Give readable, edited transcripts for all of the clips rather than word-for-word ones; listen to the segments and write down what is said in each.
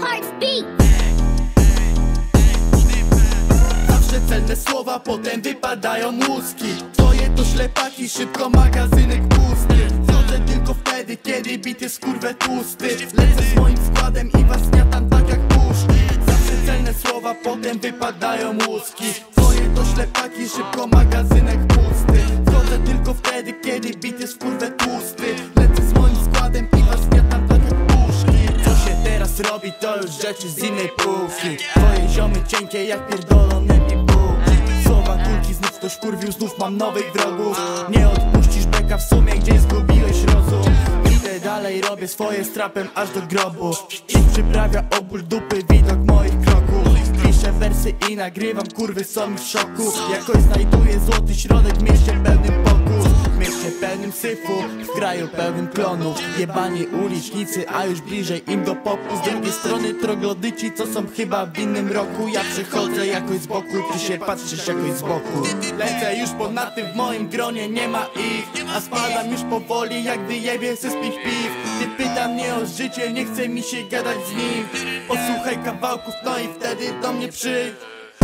Zawsze celne słowa, potem wypadają mózgi. Twoje to ślepaki, szybko magazynek pusty. Wchodzę tylko wtedy, kiedy bit jest kurwę tłusty. Lecę z moim składem i was zmiatam tak jak puszki. Zawsze celne słowa, potem wypadają mózgi. Twoje to ślepaki, szybko magazynek pusty. Wchodzę tylko wtedy, kiedy bit jest kurwę tłusty. Lecę z moim składem i was zmiatam tak jak puszki. Co się teraz robi, to już rzeczy z innej półki. Twoje ziomy cienkie jak pierdolone bibułki. Słowa kulki, znów ktoś kurwił, znów mam nowych wrogów. Nie odpuścisz beka w sumie, gdzie zgubiłeś rozum. Idę dalej, robię swoje z trapem aż do grobu. I przyprawia o ból dupy widok moich kroków. Piszę wersy i nagrywam, kurwy są mi w szoku. Jakoś znajduję złoty środek w mieście pełnym pokus. W mieście pełnym syfu, w kraju pełnym klonów. Jebani ulicznicy, a już bliżej im do popu. Z drugiej strony troglodyci, co są chyba w innym roku. Ja przychodzę jakoś z boku, ty się patrzysz jakoś z boku. Lecę już ponad tym, w moim gronie nie ma ich. A spadam już powoli, jak wyjebie se z piw. Ty pyta mnie o życie, nie chce mi się gadać z nim. Posłuchaj kawałków, no i wtedy do mnie przyjdź.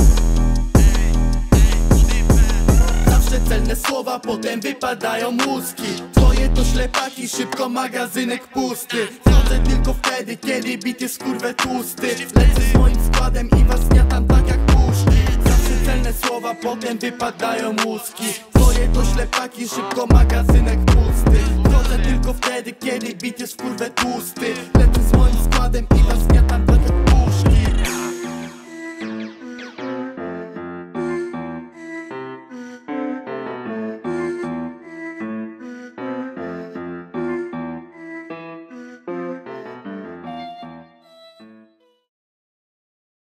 Zawsze celne słowa, potem wypadają mózgi. Twoje to ślepaki, szybko magazynek pusty. Wchodzę tylko wtedy, kiedy bit jest kurwę tłusty. Lecę z moim składem i was zmiatam tak jak puszki. Zawsze celne słowa, potem wypadają mózgi. Twoje to ślepaki, szybko magazynek pusty. Wchodzę tylko wtedy, kiedy bit jest kurwę tłusty. Lecę z moim składem i was zmiatam tak jak